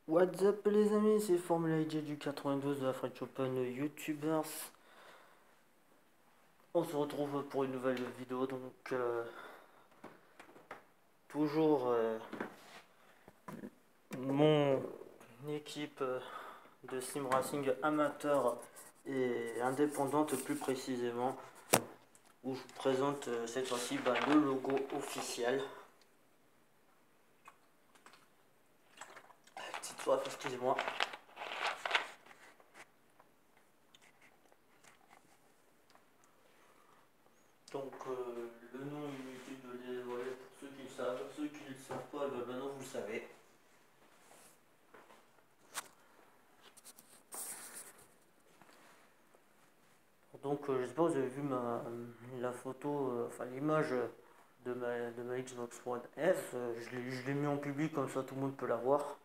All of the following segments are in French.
What's up les amis, c'est Formula IJ du 92 de la French Open YouTubers. On se retrouve pour une nouvelle vidéo, donc toujours mon équipe de sim racing amateur et indépendante plus précisément, où je vous présente cette fois-ci le logo officiel. Petite soif, excusez-moi. Donc le nom inutile de le dévoiler pour ceux qui le savent, ceux qui ne le savent pas, maintenant vous le savez. Donc je sais pas, vous avez vu la photo, enfin l'image de ma Xbox One S, je l'ai mis en public comme ça tout le monde peut la voir.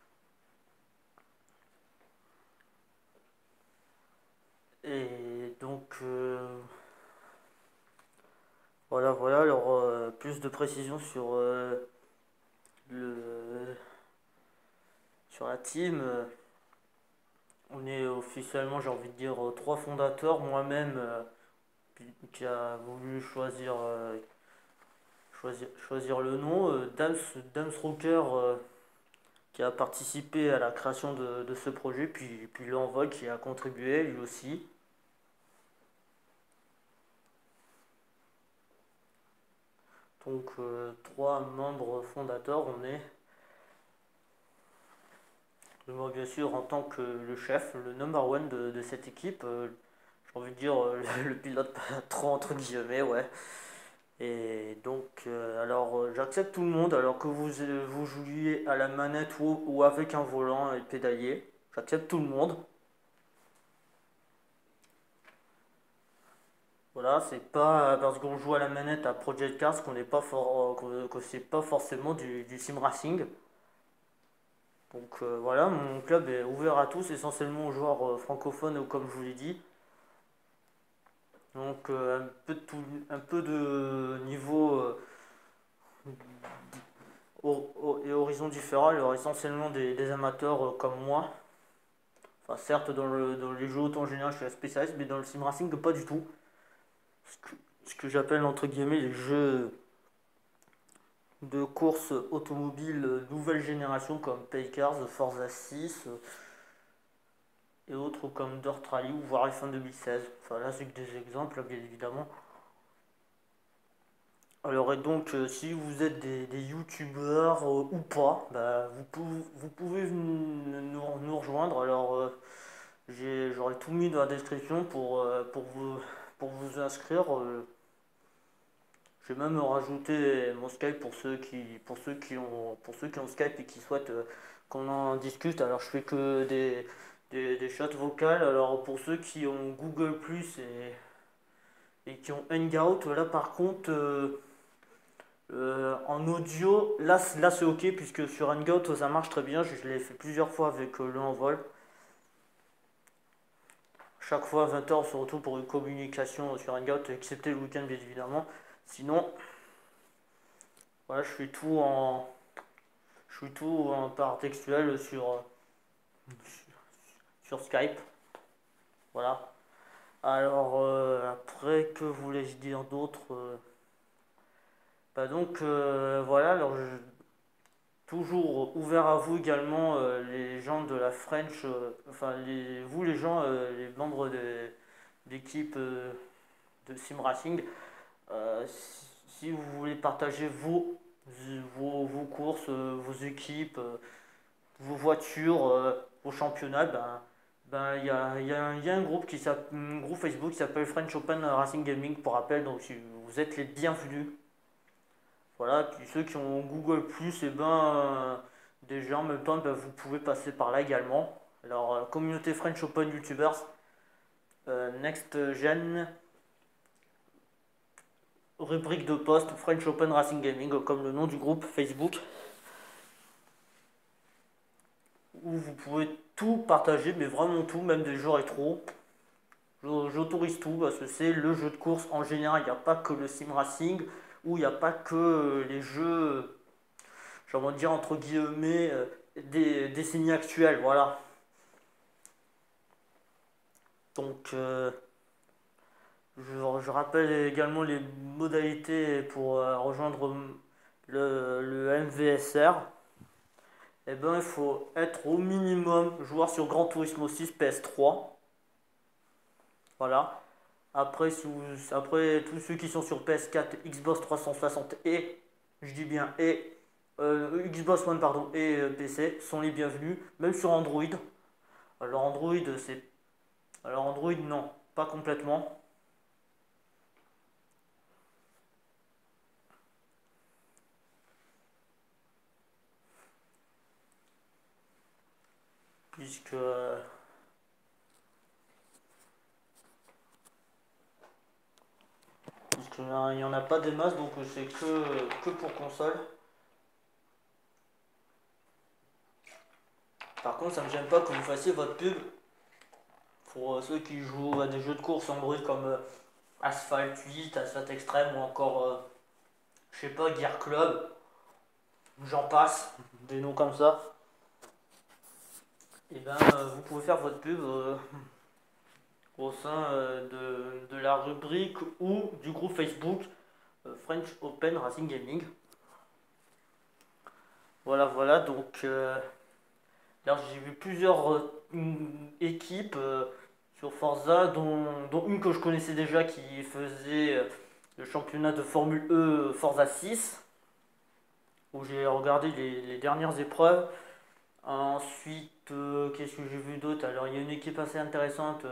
Et donc voilà, alors plus de précision le, sur la team. On est officiellement, j'ai envie de dire, trois fondateurs, moi-même qui a voulu choisir le nom, Dams Rocker qui a participé à la création de ce projet, puis l'Envol qui a contribué lui aussi. Donc trois membres fondateurs, on est. Moi bien sûr en tant que le chef, le number one de cette équipe, j'ai envie de dire le pilote trop entre guillemets, ouais. Et donc alors j'accepte tout le monde, alors que vous jouiez à la manette ou avec un volant et pédalier, j'accepte tout le monde. Voilà, c'est pas parce qu'on joue à la manette à Project Cars qu'on n'est pas que c'est pas forcément du sim racing. Donc voilà, mon club est ouvert à tous, essentiellement aux joueurs francophones, comme je vous l'ai dit. Donc un peu de niveau et horizons différents, alors essentiellement des amateurs comme moi. Enfin certes dans les jeux auto en général je suis un spécialiste, mais dans le sim racing pas du tout. Ce que j'appelle entre guillemets les jeux de course automobile nouvelle génération comme Paykars, Forza 6 et autres comme Dirt Rally ou voire F1 2016. Enfin là c'est que des exemples bien évidemment. Alors et donc si vous êtes des youtubeurs ou pas, vous pouvez nous rejoindre. Alors j'aurai tout mis dans la description pour vous inscrire. Je vais même rajouter mon Skype pour ceux qui ont Skype et qui souhaitent qu'on en discute. Alors je fais que des chats vocales. Alors pour ceux qui ont Google Plus et qui ont Hangout, là par contre en audio, là c'est ok puisque sur Hangout ça marche très bien. Je l'ai fait plusieurs fois avec le Envol. Chaque fois à 20h on se retrouve pour une communication sur Hangout, excepté le week-end bien évidemment. Sinon, voilà, je suis tout en part textuel sur Skype. Voilà. Alors, après, que voulais-je dire d'autre donc, voilà, alors toujours ouvert à vous également, les gens de la French, enfin, vous les gens, les membres d'équipe de Sim Racing, si vous voulez partager vos courses, vos équipes, vos voitures, vos championnats, il y a un groupe un groupe Facebook qui s'appelle French Open Racing Gaming pour rappel, donc si vous êtes les bienvenus. Voilà, puis ceux qui ont Google Plus, et déjà en même temps, vous pouvez passer par là également. Alors, communauté French Open YouTubers, Next Gen, rubrique de post French Open Racing Gaming, comme le nom du groupe Facebook, où vous pouvez tout partager, mais vraiment tout, même des jeux rétro. J'autorise tout parce que c'est le jeu de course en général. Il n'y a pas que le sim racing ou il n'y a pas que les jeux, j'ai envie de dire entre guillemets, des décennies actuelles, voilà. Donc, je rappelle également les modalités pour rejoindre le MVSR. Eh ben, il faut être au minimum joueur sur Gran Turismo 6 PS3. Voilà. Après, après, tous ceux qui sont sur PS4, Xbox 360 et, je dis bien, et Xbox One, pardon, et PC sont les bienvenus, même sur Android. Alors Android, alors Android, non, pas complètement, puisque puisqu'il n'y en a pas des masses, donc c'est que pour console. Par contre, ça me gêne pas que vous fassiez votre pub pour ceux qui jouent à des jeux de course Android comme Asphalt 8, Asphalt Extreme ou encore, je sais pas, Gear Club, j'en passe, des noms comme ça. Et ben, vous pouvez faire votre pub au sein de la rubrique ou du groupe Facebook French Open Racing Gaming. Voilà, voilà, donc là j'ai vu plusieurs équipes sur Forza, dont une que je connaissais déjà qui faisait le championnat de Formule E Forza 6, où j'ai regardé les dernières épreuves. Ensuite, qu'est-ce que j'ai vu d'autre? Alors, il y a une équipe assez intéressante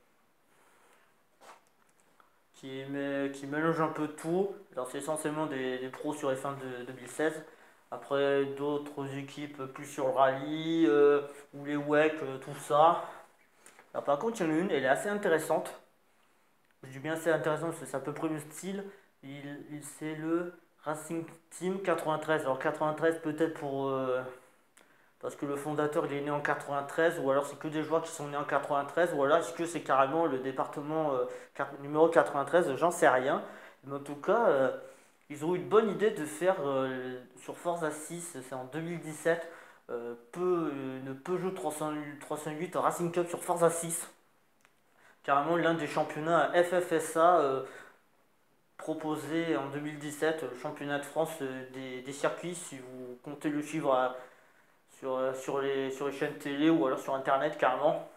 qui mélange un peu tout. Alors, c'est essentiellement des pros sur F1 de 2016. Après, d'autres équipes plus sur le rallye, ou les WEC, tout ça. Alors, par contre, il y en a une, elle est assez intéressante. Je dis bien assez intéressante parce que c'est à peu près le style. C'est le Racing Team 93. Alors, 93, peut-être parce que le fondateur il est né en 93, ou alors c'est que des joueurs qui sont nés en 93, ou alors est-ce que c'est carrément le département numéro 93, j'en sais rien. Mais en tout cas, ils ont eu une bonne idée de faire sur Forza 6, c'est en 2017, une Peugeot 308 Racing Cup sur Forza 6. Carrément l'un des championnats FFSA proposé en 2017, le championnat de France des circuits, si vous comptez le suivre sur les chaînes télé ou alors sur internet carrément.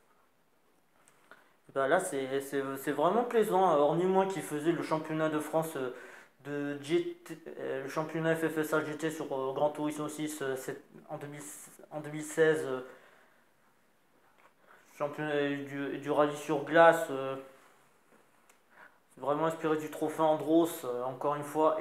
Bah là c'est vraiment plaisant, hormis moi qui faisais le championnat de France de GT, le championnat FFSA GT sur Gran Turismo 6 en 2016, championnat du rallye sur glace, vraiment inspiré du trophée Andros encore une fois,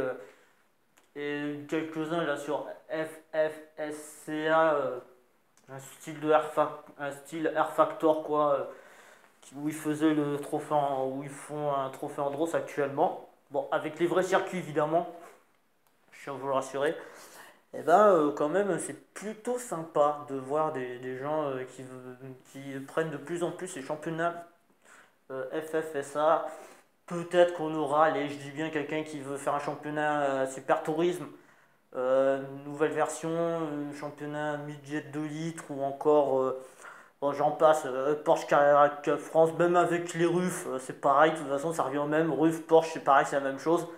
et quelques-uns là sur FFSCA, un style un style R Factor quoi, où ils faisaient le trophée où ils font un trophée Andros actuellement. Bon, avec les vrais circuits évidemment, je tiens à vous le rassurer. Et ben quand même c'est plutôt sympa de voir des gens qui prennent de plus en plus les championnats FFSA. Peut-être qu'on aura, je dis bien quelqu'un qui veut faire un championnat super tourisme, nouvelle version, championnat midget 2 litres ou encore, bon, j'en passe, Porsche Carrera Cup France, même avec les RUF, c'est pareil, de toute façon ça revient au même, RUF, Porsche c'est pareil, c'est la même chose.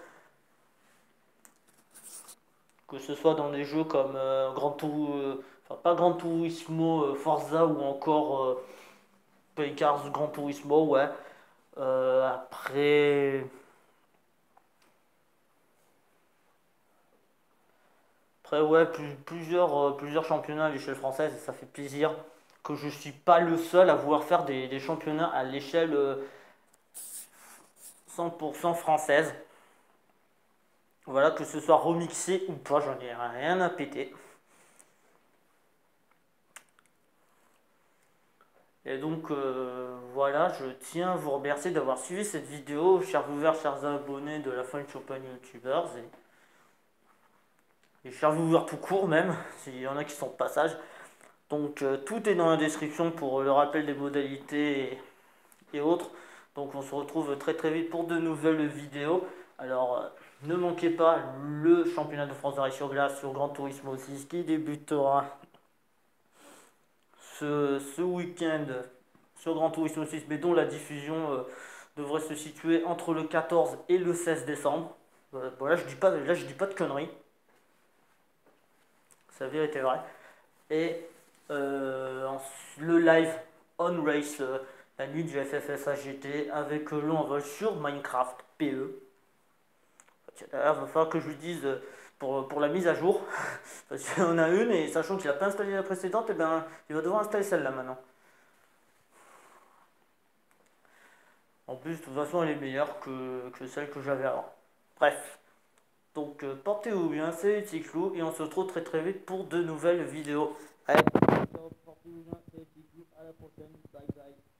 Que ce soit dans des jeux comme enfin pas Gran Turismo, Forza ou encore Cars Gran Turismo, ouais. Après. Après, ouais, plusieurs championnats à l'échelle française et ça fait plaisir que je suis pas le seul à vouloir faire des championnats à l'échelle 100% française. Voilà, que ce soit remixé ou pas, j'en ai rien à péter. Et donc, voilà, je tiens à vous remercier d'avoir suivi cette vidéo, chers viewers, chers abonnés de la French Open YouTubers, et chers viewers tout court même, s'il y en a qui sont de passage. Donc, tout est dans la description pour le rappel des modalités et autres. Donc, on se retrouve très très vite pour de nouvelles vidéos. Alors, Ne manquez pas le championnat de France de race sur glace sur Gran Turismo 6 qui débutera ce week-end sur Gran Turismo 6, mais dont la diffusion devrait se situer entre le 14 et le 16 décembre. Voilà, je dis pas de conneries, c'est la vérité vraie. Et le live on race, la nuit du FFSA GT avec l'envol sur Minecraft PE. Il va falloir que je lui dise pour la mise à jour, parce qu'il y en a une, et sachant qu'il n'a pas installé la précédente, et ben, il va devoir installer celle-là maintenant. En plus, de toute façon, elle est meilleure que celle que j'avais avant. Bref, donc portez-vous bien, c'est Ticlou, et on se retrouve très très vite pour de nouvelles vidéos. Allez, portez-vous bien, c'est Ticlou, à la prochaine, bye bye.